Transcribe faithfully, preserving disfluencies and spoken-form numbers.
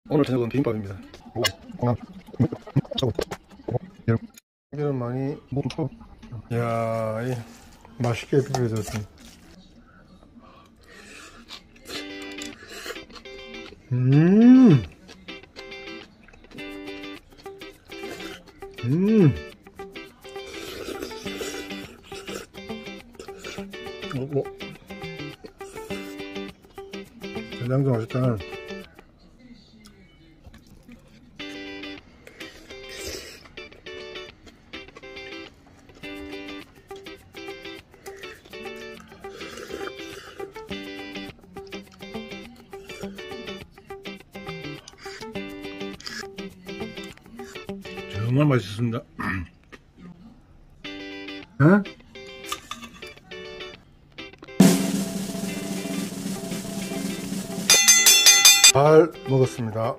오늘 저녁은 비빔밥입니다. 오, 공항. 이런 많이 먹고. 이야, 이 맛있게 비벼졌습니다. 음, 음, 오, 오. 된장도 맛있다. 정말 맛있습니다. 에? 잘 먹었습니다.